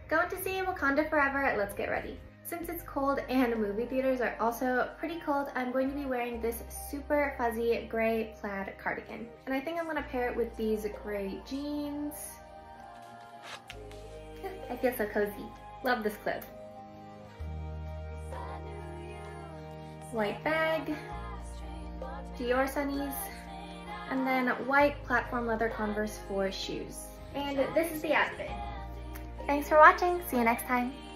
Going to see Wakanda Forever, let's get ready. Since it's cold and movie theaters are also pretty cold, I'm going to be wearing this super fuzzy gray plaid cardigan. And I think I'm gonna pair it with these gray jeans. I feel so cozy. Love this clothes. White bag, Dior sunnies, and then white platform leather Converse for shoes. And this is the outfit. Thanks for watching. See you next time.